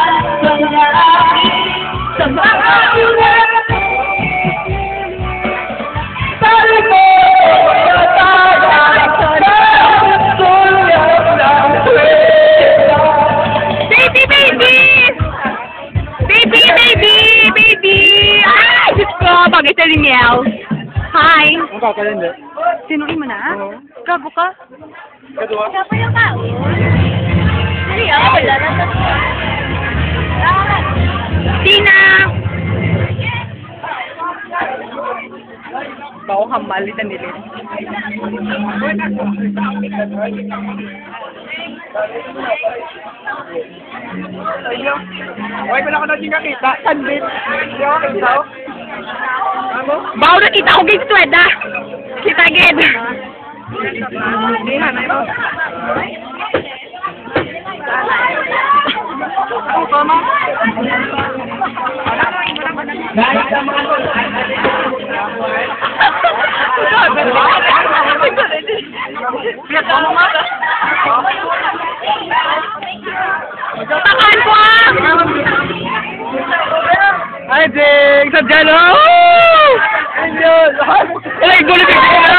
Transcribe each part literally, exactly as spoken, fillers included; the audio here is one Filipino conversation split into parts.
Sa mga ulan sabi ko matagay sa sulyap ng kwenta. Baby, baby! Baby, baby, baby! Ay, Diyos ko! Bagay sa Liniel. Hi! Ang kakalindi. Sinuin mo na? Gago ka? Kadua. Gago yung ka? Hindi, ako wala na. Tina! Bako kambali na nila. Ayo. Hoy, wala ko na din kakita. Sandit. Hindi ako kakita. Ano? Bawa na kita ko gig sweda. Kita gid. Ako tama. Guys, tama ko. Takaan ko ah! Hi, Jing! Sa Jello! Ayun! Ay, gulit ka na!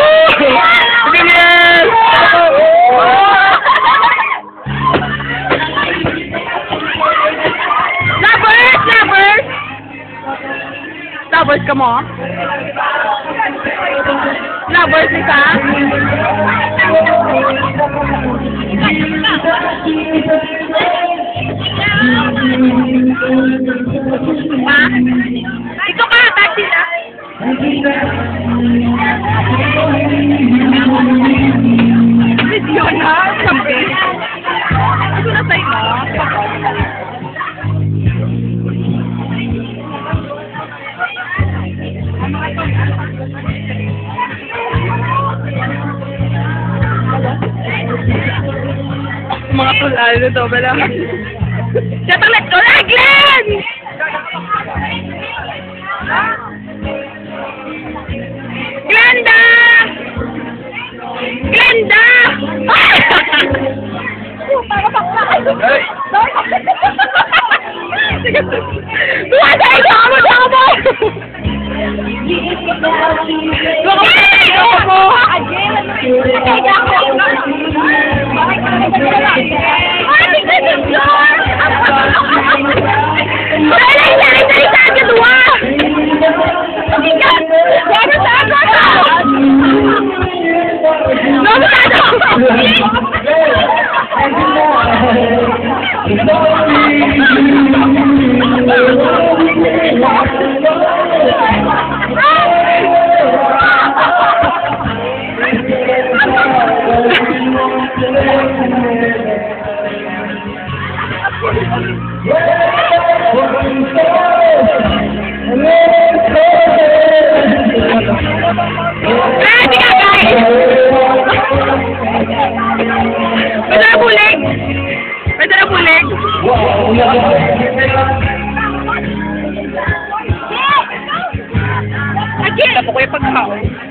Daniel! Lovers! Lovers! Lovers ka mo? Lovers isa? Ha? Ito ka, taxi na. Video na, sabi. Ito na tayo na. Mga tulal nito, bala. Datang let's go na, Glenn! Glenda! Glenda! Para bakla! Hey! Tuwa tayo! Tuwa mo! Tuwa mo! Tuwa mo! Pwede na bulig! Pwede na bulig! Again! Tapos ko yung pagkakaon.